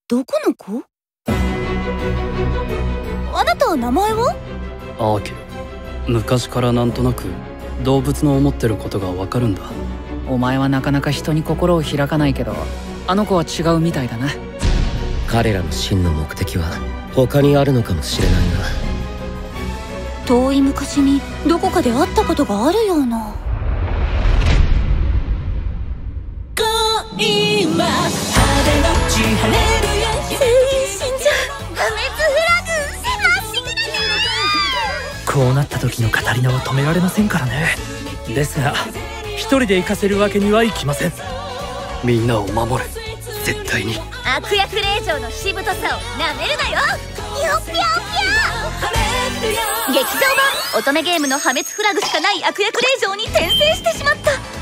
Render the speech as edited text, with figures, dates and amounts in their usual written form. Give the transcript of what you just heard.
どこの子？あなた名前は？ アーケ。昔からなんとなく動物の思ってることがわかるんだ。 お前はなかなか人に心を開かないけど、あの子は違うみたいだな。 彼らの真の目的は他にあるのかもしれないな。 遠い昔にどこかで会ったことがあるような。恋は晴れのち晴れるよ。全員死んじゃう。破滅フラグまっしぐらだ。 こうなった時のカタリナは止められませんからね。ですが一人で行かせるわけにはいきません。 みんなを守る、絶対に。 悪役令嬢のしぶとさをなめるなよ。よっぴょんぴょん。劇場版乙女ゲームの破滅フラグしかない悪役令嬢に転生してしまった。